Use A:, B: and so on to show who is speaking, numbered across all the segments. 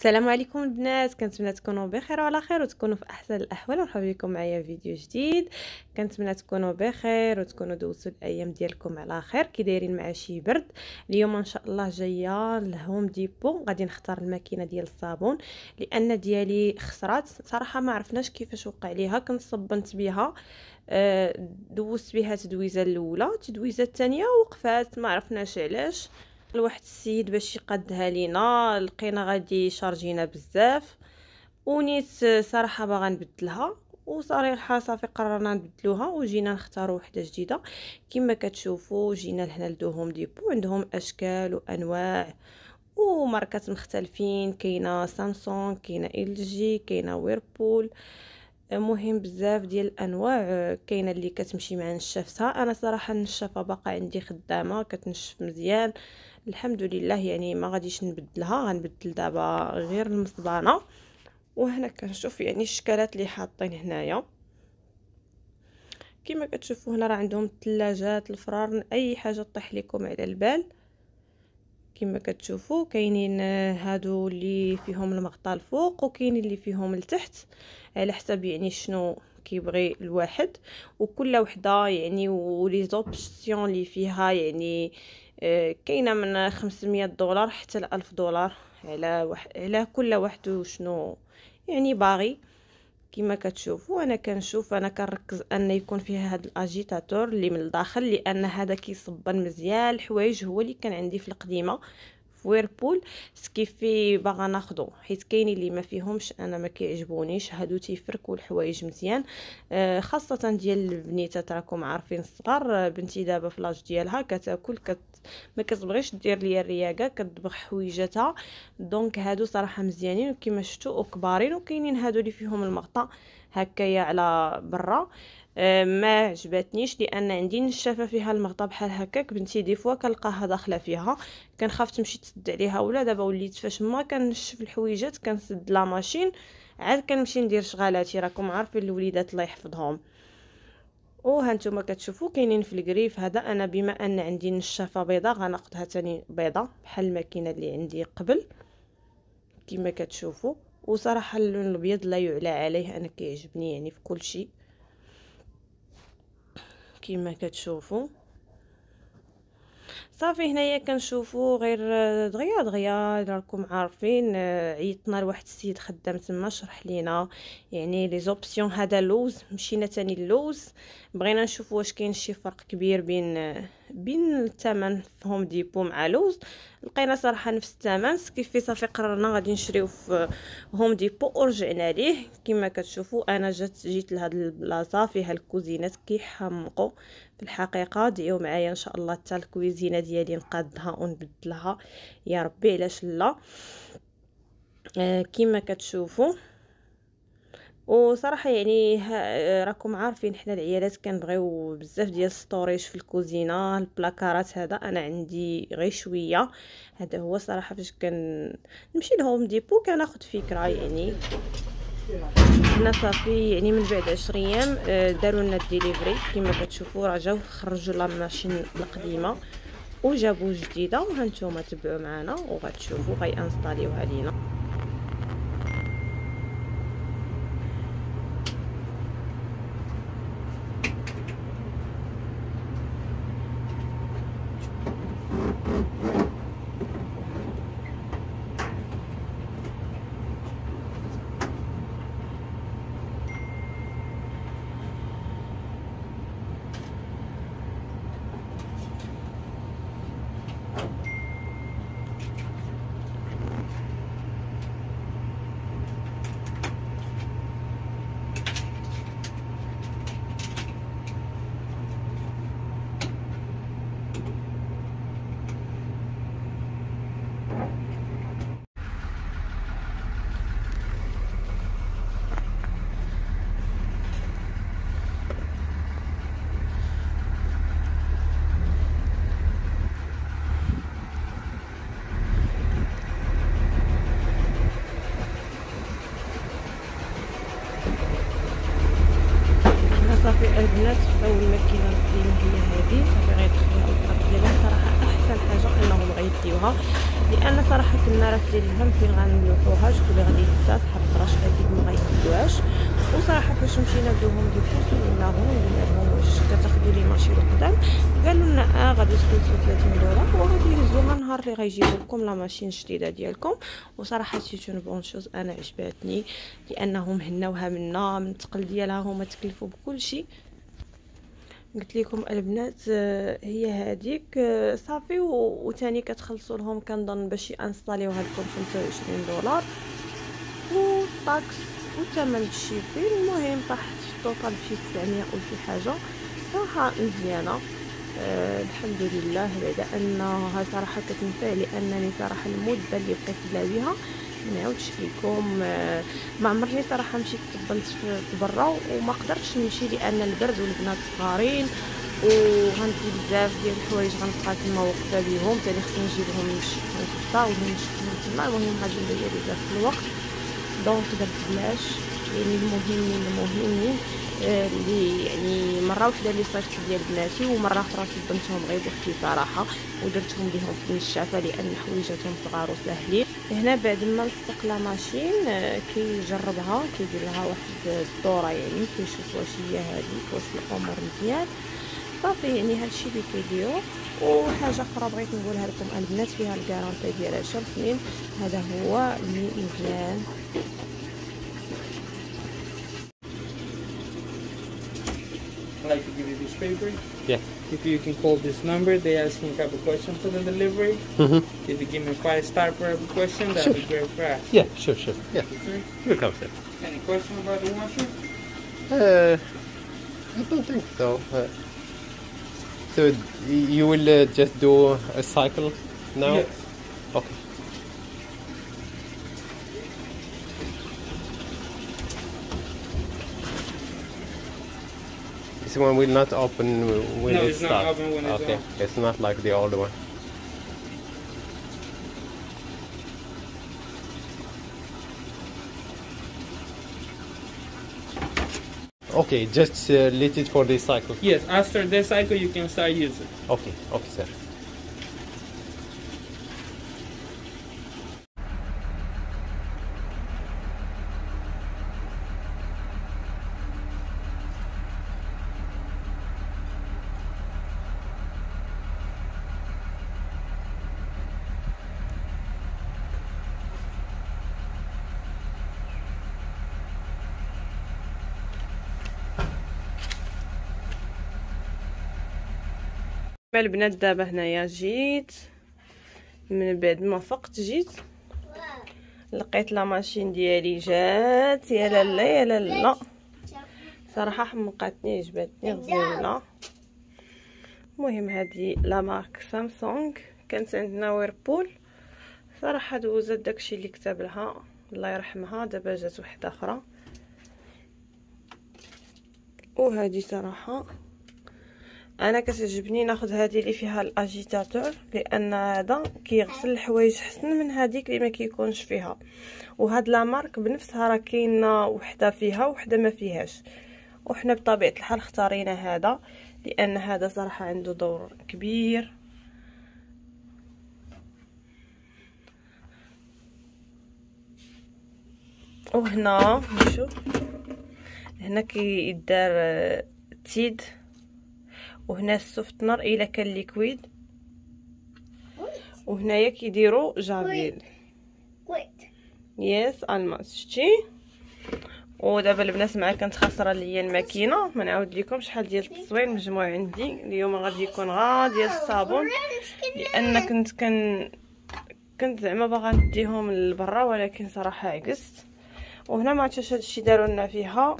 A: السلام عليكم البنات، كنتمنى تكونوا بخير وعلى خير وتكونوا في احسن الاحوال. مرحبا بكم معايا في فيديو جديد. كنتمنى تكونوا بخير وتكونوا دوزتوا الايام ديالكم على خير. كي دايرين مع شي برد؟ اليوم ان شاء الله جايه لهوم ديبو، غادي نختار الماكينه ديال الصابون لان ديالي خسرات صراحه، ما عرفناش كيفاش وقع ليها. كنت صبنت بها دوزت بها تدويزه الاولى، التدويزه الثانيه وقفات، ما عرفناش علاش. لواحد السيد باش يقدها لينا، لقينا غادي شارجينا بزاف ونيت صراحه باغا نبدلها، وصراحه صافي قررنا نبدلوها وجينا نختاروا وحده جديده. كما كتشوفوا جينا لهنا لدوهم ديبو، عندهم اشكال وانواع وماركات مختلفين، كاينه سامسونج، كاينه ال جي، كاينه ويربول، مهم بزاف ديال الانواع. كاينه اللي كتمشي مع نشافتها، انا صراحه النشافه باقا عندي خدامه كتنشف مزيان الحمد لله، يعني ما غاديش نبدلها، غنبدل دابا غير المصبانه. وهنا كنشوف يعني الشكالات اللي حاطين هنايا. كما كتشوفوا هنا راه عندهم الثلاجات، الفران، اي حاجه طيح لكم على البال. كما كتشوفوا كاينين هادو اللي فيهم المغطى الفوق وكاينين اللي فيهم التحت، على حسب يعني شنو كيبغي الواحد. وكل وحده يعني ولي زوبسيون اللي فيها يعني كاينه من 500 دولار حتى ل 1000 دولار، على كل واحد وشنو يعني باغي. كما كتشوفوا انا كنشوف، انا كنركز ان يكون فيها هذا الاجيتاتور اللي من الداخل، لان هذا كيصبن مزيان الحوايج. هو اللي كان عندي في القديمه في ويربول سكيفي باغا ناخذو، حيت كاينين اللي ما فيهمش، انا ما كيعجبونيش هادو، تيفركوا الحوايج مزيان. خاصه ديال البنيتات، راكم عارفين الصغار. بنتي دابا في لاج ديالها كتاكل ما كتبغيش دير ليا الرياقه، كتطبخ حويجاتها. دونك هادو صراحه مزيانين وكما شفتوا وكبارين. وكاينين هادو اللي فيهم المغطى هكايا على برا، ما عجبتنيش لان عندي نشافه فيها المغطى بحال هكاك. بنتي دي فوا كنلقاها داخله فيها، كنخاف تمشي تسد عليها ولا. دابا وليت فاش ما كنشف الحويجات كنسد لا ماشين، عاد كنمشي ندير شغالاتي. راكم عارفين الوليدات الله يحفظهم. وهانتوما كتشوفوا كاينين في الكريف هذا. انا بما ان عندي نشافه بيضه غناخذها تاني بيضه بحال الماكينه اللي عندي قبل كما كتشوفوا. وصراحه اللون الابيض لا يعلى عليه، انا كيعجبني يعني في كل شيء. كما كتشوفوا صافي هنايا كنشوفوا غير دغيا دغيا. راكم عارفين عيطنا لواحد السيد خدام تما شرح لينا يعني لي زوبسيون. هذا اللوز، مشينا تاني اللوز، بغينا نشوف واش كاين شي فرق كبير بين الثمن في هوم ديبو مع لوز. لقينا صراحه نفس الثمن كيفي. صافي قررنا غادي نشريو في هوم ديبو ورجعنا ليه. كما كتشوفوا انا جيت لهاد البلاصه فيها الكوزينات كيحمقوا في الحقيقه. دعيو معايا ان شاء الله حتى الكويزينه ديالي نقادها ونبدلها، يا ربي علاش لا. كما كتشوفوا وصراحه يعني راكم عارفين حنا العيالات كنبغيو بزاف ديال ستوريج في الكوزينه. البلاكارات هذا انا عندي غير شويه. هذا هو صراحه فاش نمشي لهوم ديبو كناخذ فكره يعني. حنا صافي يعني من بعد 10 ايام داروا لنا الديليفري. كما كتشوفوا راه جاو خرجوا لا ماشين القديمه وجابوا جديده، وهانتوما تبعوا معنا وغتشوفوا غيانستاليوها لينا. عندنا راه في الهم فين غنلوحوها، شكون اللي غادي يهزها تحط راسها اكيد ما غيهزوهاش. وصراحه فاش مشينا ندوهم دي فلوس سولناهم قلنا لهم واش كتاخذوا لي ماشي القدام، قالوا لنا غادي تخلصوا 30 دولار وغادي يهزوها نهار اللي غيجيبوا لكم لا ماشين جديده ديالكم. وصراحه سي اون بون شوز، انا عجباتني لانهم هناوها منا من الثقل ديالها، هما تكلفوا بكل شيء. قلت لكم البنات هي هذيك صافي. وثاني كتخلصوا لهم كنظن باش ينستاليوها لكم 25 دولار وطاكس وثمن الشيبين. المهم طاحت في الطوطال بشي 900 وشي حاجه. صراحه مزيانه الحمد لله، بعد انها صراحه كتنفع لانني صراحه المده اللي بقيت بلا بها ما نعاودش لكم. ما عمرني صراحه مشيت طبلت في برا وما قدرتش نمشي لان البرد والبنات صغارين وغندي بزاف ديال الحوايج غنبقى تما وقفه بهم، ثاني خصني نجيبهم نشفطها ولا نشفطهم تما. المهم هاد ندير بزاف في الوقت دونك درت بلاش. يعني المهمين اللي يعني مره وحده اللي صيفط ديال بناتي ومره اخرى صبنتهم غير بوحدي صراحه ودرتهم بهم في النشافه لان حويجاتهم صغار وساهلين. هنا بعد ما لصق لا ماشين كيجربها كيدير لها واحد الدوره، يعني كيشوف واش هي هذيك واش الامور مزيان صافي. يعني هادشي اللي كيديروا. وحاجه اخرى بغيت نقولها لكم البنات فيها الكارونتي ديال 10 سنين، هذا هو اللي مزيان.
B: I'd like to give you this paper.
C: Yeah.
B: If you can call this number, they ask me if I have a question for the delivery. If you give me 5-star for every question, that would be great for us.
C: Yeah, sure. Yeah.
B: Okay.
C: We'll come sir.
B: Any question about the washer?
C: I don't think so. So you will just do a cycle now?
B: Yes.
C: Okay. This one will not open when
B: No,
C: it
B: it's not
C: starts.
B: open when it's
C: okay.
B: on.
C: It's not like the old one. Okay, just let it for this cycle.
B: Yes, after this cycle, you can start using.
C: Okay, sir.
A: البنات دابا هنايا جيت من بعد ما فقت جيت لقيت لا ماشين ديالي جات. يا لالا يا لالا صراحه حمقاتني عجبتني غزاله. المهم هذه لا مارك سامسونج، كانت عندنا ويربول صراحه دوزت داكشي اللي كتب لها الله يرحمها. دابا جات وحده اخرى وهذه صراحه انا كتعجبني ناخذ هذه اللي فيها الاجيتاتور لان هذا كيغسل الحوايج حسن من هذيك اللي ما كيكونش فيها. وهاد لا مارك بنفسها راه كاينه وحده فيها وحده ما فيهاش، وحنا بطبيعه الحال اختارينا هذا لان هذا صراحه عنده دور كبير. وهنا نشوف هنا كيدار تيد، وهنا السوفتنر الا كان ليكويد، وهنايا كيديروا جافيل يس الماس شتي. ودابا البنات معايا كانت خاسره ليا الماكينه، ما نعاود لكم شحال ديال التصوير مجموع عندي اليوم. غادي يكون ديال الصابون لان كنت زعما باغا نديهم لبرا ولكن صراحه عكست. وهنا ما عرفتش هادشي داروا لنا فيها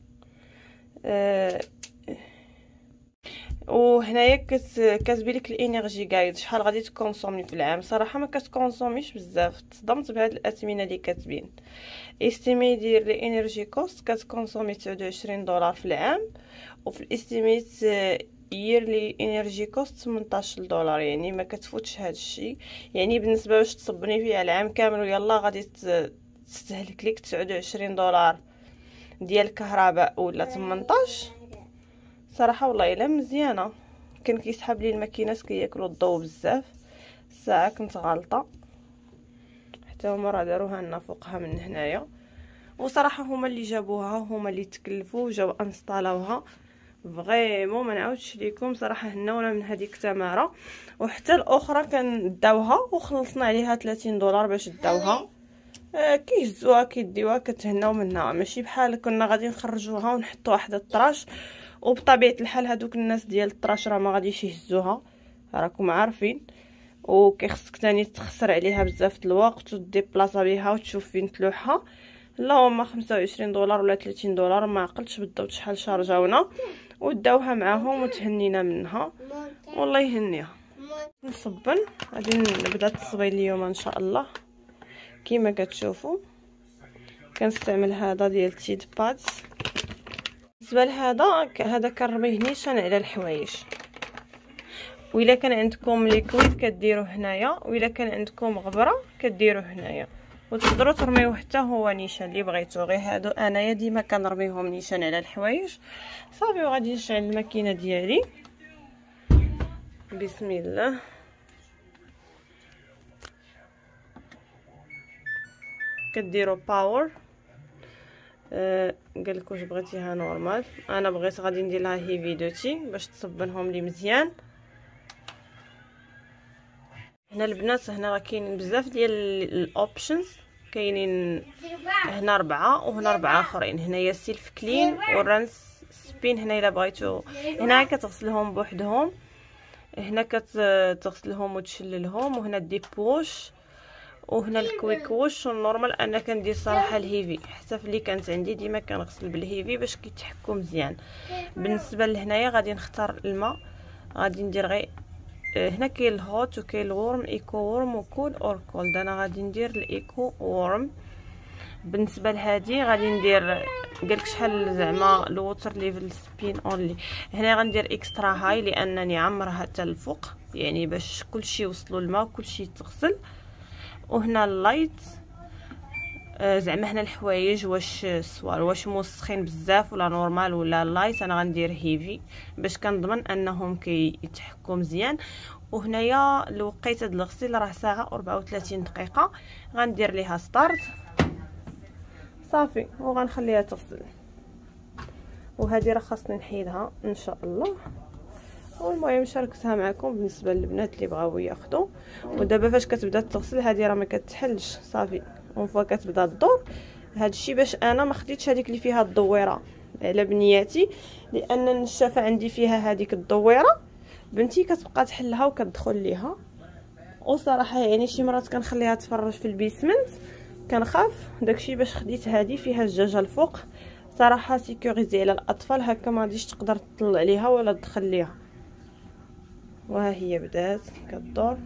A: وهنايا كتبي لك الانرجي غايد شحال غادي تكونسومي في العام. صراحه ما كتكونسوميش بزاف، تصدمت بهاد الاثمنه اللي كاتبين. استيمي دير لي انرجي كوست كتكونسومي 29 دولار في العام، وفي الاستيميت ييرلي انرجي كوست 18 دولار. يعني ما كتفوتش هاد الشيء. يعني بالنسبه باش تصبني فيها العام كامل ويلا غادي تستهلك لك 29 دولار ديال الكهرباء ولا 18. صراحه والله الا مزيانه. كان كيسحب لي الماكينات كياكلوا الضوء بزاف، الساعه كنت غالطه. حتى هما راه داروها لنا فوقها من هنايا. وصراحه هما اللي جابوها، هما اللي تكلفوا وجاو انستالاوها. فريمون ما نعاودش ليكم صراحه هناونا من هذيك التماره. وحتى الاخرى كان داوها وخلصنا عليها 30 دولار باش داوها. كيهزوها كيديوها كتهناو منها، ماشي بحال كنا غادي نخرجوها ونحطوا واحد الطراش. وبطبيعه الحال هذوك الناس ديال الطراش راه ما غاديش يهزوها، راكم عارفين. وكيخصك تاني تخسر عليها بزاف الوقت وتديبلاصا بها وتشوف فين تلوحها. اللهم 25 دولار ولا 30 دولار ما عقلتش بالضبط شحال شارجاونا، وداوها معاهم وتهنينا منها. والله يهنيها. نصبن غادي نبدا التصبيل اليوم ان شاء الله. كيما كتشوفوا كنستعمل هذا ديال تيد بادز. بالنسبه لهذا كنرميه نيشان على الحوايج. وإلا كان عندكم ليكويد كديروه هنايا، وإلا كان عندكم غبره كديروه هنايا، وتقدروا ترميوه حتى هو نيشان اللي بغيتو. غير هادو انايا ديما كنرميهم نيشان على الحوايج. صافي وغادي نشعل الماكينه ديالي. بسم الله. كديروا باور. قالك واش بغيتيها نورمال، انا بغيت غادي ندير لها هيفي دوتي باش تصبنهم لي مزيان. هنا البنات هنا راه كاينين بزاف ديال الاوبشنز، كاينين هنا 4 وهنا 4 اخرين. هنايا سيلف كلين ورانس سبين. هنا الا بغيتو هنا كتغسلهم بوحدهم، هنا كتغسلهم وتشللهم، وهنا دي بوش، وهنا الكويك ووش. والنورمال انا كندير صراحه الهيفي، حتى فلي كانت عندي ديما كنغسل بالهيفي باش كيتحكوا مزيان. بالنسبه لهنايا غادي نختار الماء، غادي ندير غير هنا كاين الهوت وكاين الورم، ايكو وورم وكول اور كولد. انا غادي ندير الايكو وورم. بالنسبه لهادي غادي ندير قالك شحال زعما الووتر ليفل سبين اونلي. هنا غندير اكسترا هاي لانني عمرها حتى الفوق، يعني باش كلشي يوصلوا الماء وكلشي يتغسل. وهنا اللايت زعما هنا الحوايج واش الصوال واش موسخين بزاف ولا نورمال ولا لايت. انا غندير هيفي باش كنضمن انهم كيتحكوا مزيان. وهنايا الوقيته ديال الغسيل راه ساعه و34 دقيقه. غندير ليها ستارت صافي وغنخليها تغسل. وهذه راه خاصني نحيدها ان شاء الله. والمهم شاركتها معكم بالنسبه للبنات اللي بغاو ياخذوا. ودابا فاش كتبدا تغسل هذه راه ما كتحلش صافي. اون فوا كتبدا الدور هادشي باش انا ما خديتش هذيك اللي فيها الدويره على بنياتي، لان النشافه عندي فيها هذيك الدويره. بنتي كتبقى تحلها وكتدخل ليها. وصراحه يعني شي مرات كنخليها تفرج في البيسمنت كنخاف داكشي باش خديت هذه فيها الجاجه الفوق. صراحه سيكوريزي على الاطفال، هكا ما غاديش تقدر تطلع عليها ولا تدخل ليها. وها هي بدات كدور.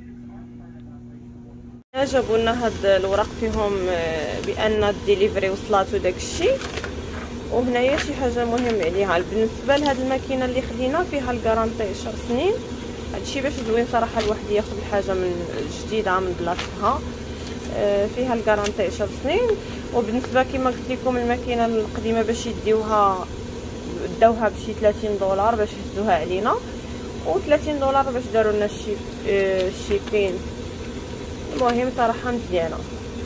A: جابوا لنا هاد الوراق فيهم بان الديليفري وصلات وداكشي. وهنايا شي حاجه مهم عليها بالنسبه لهاد الماكينه اللي خدينا فيها الكارونتي 10 سنين. هادشي باش زوين صراحه الواحد ياخذ الحاجه من جديده من بلاصتها. فيها الكارونتي 10 سنين. وبالنسبه كما قلت لكم الماكينه القديمه باش يديوها داوها بشي 30 دولار باش يهزوها علينا، و30 دولار باش داروا لنا الشيبين. المهم صراحه مزيانه.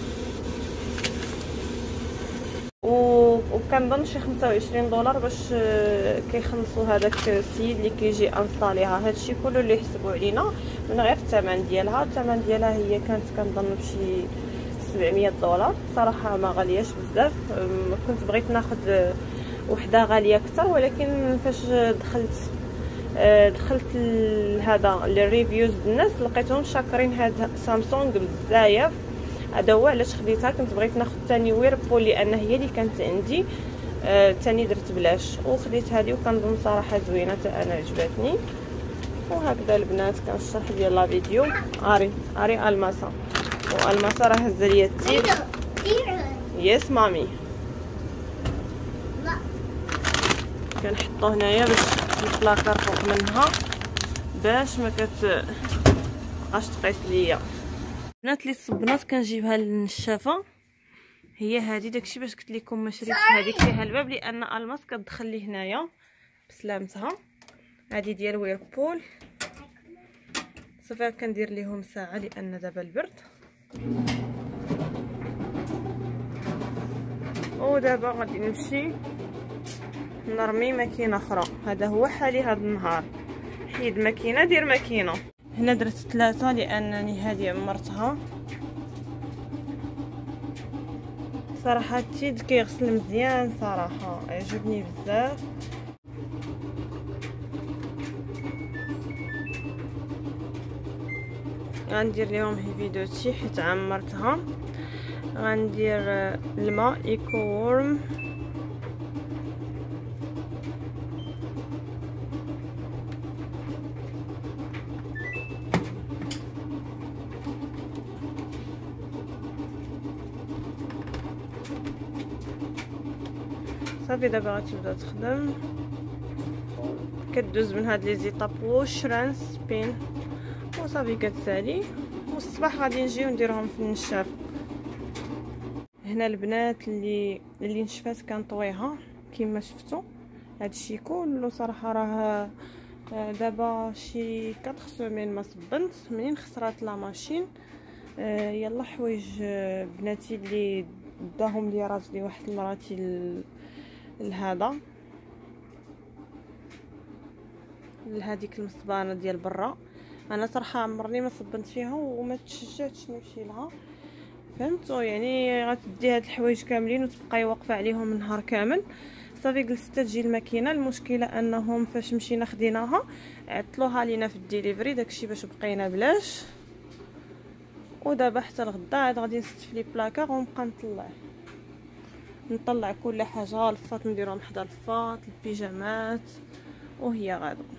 A: وكنظن شي 25 دولار باش كيخلصوا هذاك السيد اللي كيجي انستاليها. هادشي كله اللي يحسبوا علينا من غير الثمن ديالها. الثمن ديالها هي كانت كنظن بشي 700 دولار. صراحه ما غالياش بزاف. كنت بغيت ناخذ وحده غاليه اكثر، ولكن فاش دخلت هذا الريفيوز الناس لقيتهم شاكرين هاد سامسونج بزاف. هذا هو علاش خديتها. كنت بغيت ناخذ ثاني ويربول لان هي اللي كانت عندي ثاني درت بلاش، وخديت هذه وكنظن صراحه زوينه حتى انا عجبتني. وهكذا البنات كان الشرح ديال لا فيديو. اري الماسا، والماسا راه هزه ليا التيب. يس مامي. كنحطو هنايا باش البلاكار فوق منها باش ما كتبقاش تقيس ليا. البنات اللي صبنات كنجيبها للنشافه هي هذه. داكشي باش قلت لكم ما شريتش هذيك فيها الباب لان الماس كتدخل لي هنايا بسلامتها. هذه ديال ويربول صافي كندير ليهم ساعه لان دابا البرد. ودابا غادي نمشي نرمي ماكينه اخرى. هذا هو حالي هذا النهار، حيد ماكينه دير ماكينه. هنا درت 3 لانني هذه عمرتها. صراحه التيد كيغسل مزيان، صراحه عجبني بزاف. غندير لهم هيفيدوتي حيت عمرتها. غندير الماء ايكو وورم، صافي. دابا غتبدا تخدم، كدوز من هاد لي زيطاب ووش رانس سبين وصافي كتسالي. والصباح غادي نجيو نديرهم في النشاف. هنا البنات اللي نشفات كنطويها كما شفتوا. هادشي كله صراحه راه دابا شي 4 سيمين ما صبنت منين خسرات لا ماشين. يلا حوايج بناتي اللي داهم لي راجلي واحد مراتي لهذا لهذيك المصبانه ديال برا. انا صراحه عمرني ما صبنت فيها وما تشجعتش نمشي لها، فهمتوا؟ يعني غتدي هاد الحوايج كاملين وتبقاي واقفه عليهم النهار كامل. صافي جلست تجي الماكينه. المشكله انهم فاش مشينا خديناها عطلوها لينا في الديليفري، داكشي باش بقينا بلاش. ودابا حتى الغدا عاد غادي نستف لي بلاكار ونبقى نطلع كل حاجه، الفاط نديرهم حدا الفاط، البيجامات، وهي غادا.